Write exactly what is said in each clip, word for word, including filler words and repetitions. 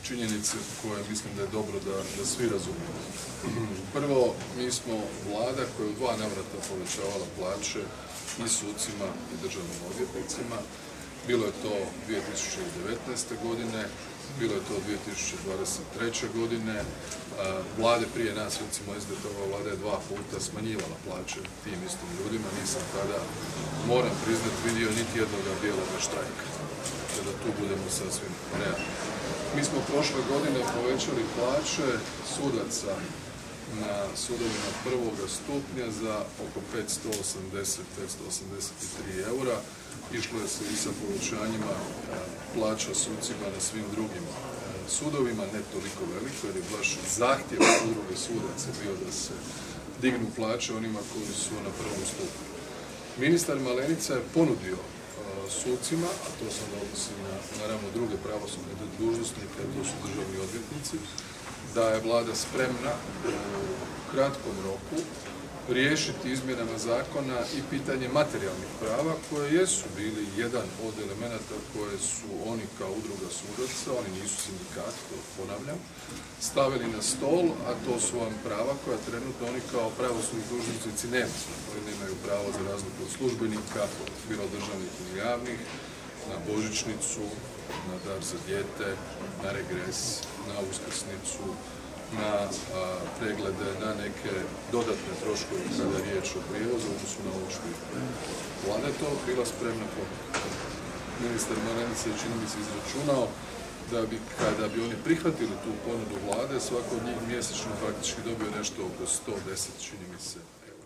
činjenice koje mislim da je dobro da, da svi razumijemo. Prvo, mi smo vlada koja je u dva navrata povećavala plaće i sucima i državnim odvjetnicima. Bilo je to dvije tisuće devetnaeste. godine, bilo je to dvije tisuće dvadeset treće. godine. Vlade prije nas, recimo S D P-ova vlada je dva puta smanjivala plaće tim istim ljudima. Nisam tada, moram priznati, vidio niti jednoga bijeloga štrajka. Da tu budemo sasvim realni. Mi smo prošle godine povećali plaće sudaca na sudovima prvoga stupnja za oko petsto osamdeset do petsto osamdeset tri eura. Išlo je se i sa povećanjima plaća sucima na svim drugim sudovima, ne toliko veliko, jer je baš zahtjev udruge sudaca bio da se dignu plaće onima koji su na prvom stupnju. Ministar Malenica je ponudio sucima, a to se odnosi na naravno druge pravosudne dužnosnike, a to su državni odvjetnici, da je vlada spremna u kratkom roku riješiti izmjenama zakona i pitanje materijalnih prava koje jesu bili jedan od elemenata koje su oni kao udruga sudaca, oni nisu sindikat, to ponavljam, stavili na stol, a to su vam prava koja trenutno oni kao pravosudni dužnosnici nemaju. Oni nemaju pravo za razliku od službenika, bilo državnih ili javnih, na božićnicu, na dar za dijete, na regres, na uskrsnicu, na a, preglede, na neke dodatne troškove kada je riječ o prijevozu, odnosu na ovo što je. Vlada je to bila spremna pomoći. Ministar Malenica je, čini mi se, izračunao da bi, kada bi oni prihvatili tu ponudu vlade, svako od njih mjesečno faktički dobio nešto oko sto deset, čini mi se, eura.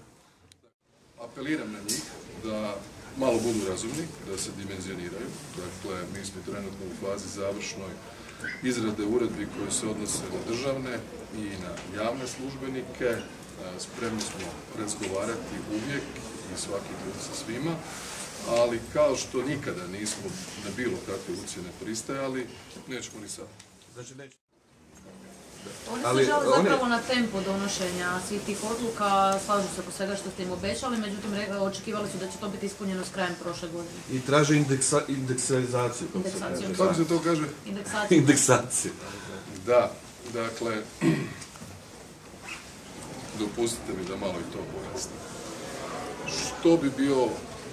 Apeliram na njih da malo budu razumni, da se dimenzioniraju. Dakle, mi smo trenutno u fazi završnoj izrade uredbi koje se odnose na državne i na javne službenike. Spremni smo razgovarati uvijek i svaki put sa svima, ali kao što nikada nismo na bilo kakve ucjene pristajali, nećemo ni sad. Znači, neće. Oni se žele zapravo na tempo donošenja svih tih odluka, slažu se oko svega što ste im obećali, međutim očekivali su da će to biti ispunjeno s krajem prošle godine. I traže indeksa, indeksalizaciju. Indeksaciju. Kako se to kaže? Indeksaciju. Indeksaciju. Da, dakle, dopustite mi da malo i to pojasnim. Što bi bio,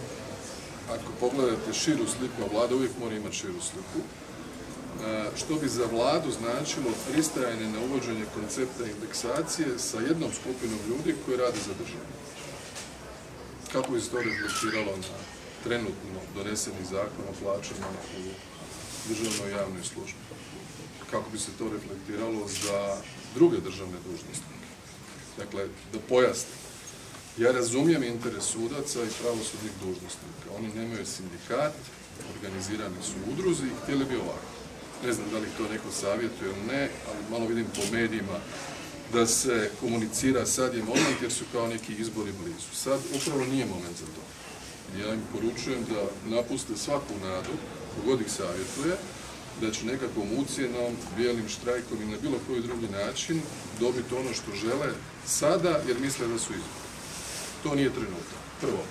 ako pogledate širu sliku, a vlada uvijek mora imati širu sliku, što bi za vladu značilo pristajanje na uvođenje koncepta indeksacije sa jednom skupinom ljudi koji rade za državu. Kako bi se to reflektiralo na trenutno doneseni zakon o plaćama u državnoj javnoj službi? Kako bi se to reflektiralo za druge državne dužnosnike? Dakle, da pojasnim. Ja razumijem interes sudaca i pravosudnih dužnosnika. Oni nemaju sindikat, organizirani su u udruzi i htjeli bi ovako. Ne znam da li to neko savjetuje ili ne, ali malo vidim po medijima da se komunicira sad je moment jer su kao neki izbori blizu. Sad upravo nije moment za to. Ja im poručujem da napuste svaku nadu, kogod ih savjetuje, da će nekakvom ucjenom, bijelim štrajkom ili na bilo koji drugi način dobiti ono što žele sada jer misle da su izbori. To nije trenutak. Prvo,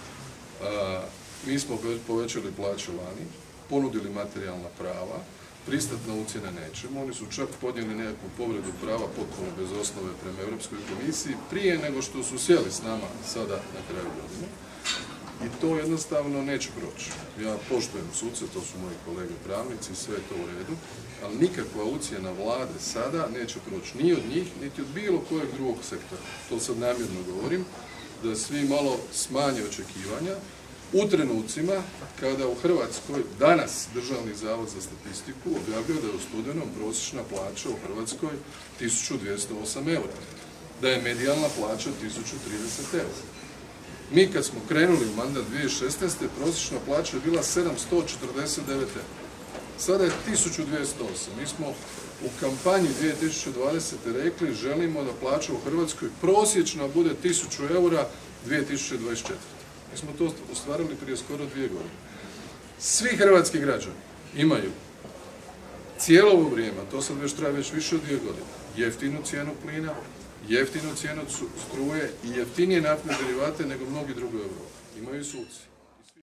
a, mi smo povećali plaće lani, ponudili materijalna prava, pristatna ucjena nećemo. Oni su čak podnijeli nekakvu povredu prava potpuno bez osnove prema Europskoj komisiji prije nego što su sjeli s nama sada na kraju godine. I to jednostavno neće proći. Ja poštujem suce, to su moji kolege pravnici, sve je to u redu, ali nikakva ucjena vlade sada neće proći ni od njih, niti od bilo kojeg drugog sektora. To sad namjerno govorim, da svi malo smanje očekivanja, u trenucima kada u Hrvatskoj danas Državni zavod za statistiku objavio da je u studenom prosječna plaća u Hrvatskoj tisuću dvjesto osam eura, da je medijalna plaća tisuću trideset eura. Mi kad smo krenuli u mandat dvije tisuće šesnaeste. prosječna plaća je bila sedamsto četrdeset devet eura. Sada je tisuću dvjesto osam. Mi smo u kampanji dvije tisuće dvadesete. rekli želimo da plaća u Hrvatskoj prosječna bude tisuću eura dvije tisuće dvadeset četvrte. Mi smo to ostvarili prije skoro dvije godine. Svi hrvatski građani imaju cijelo ovo vrijeme, to sad već traje već više od dvije godine, jeftinu cijenu plina, jeftinu cijenu struje i jeftinije naftne derivate nego mnogi drugi u Europi. Imaju suci.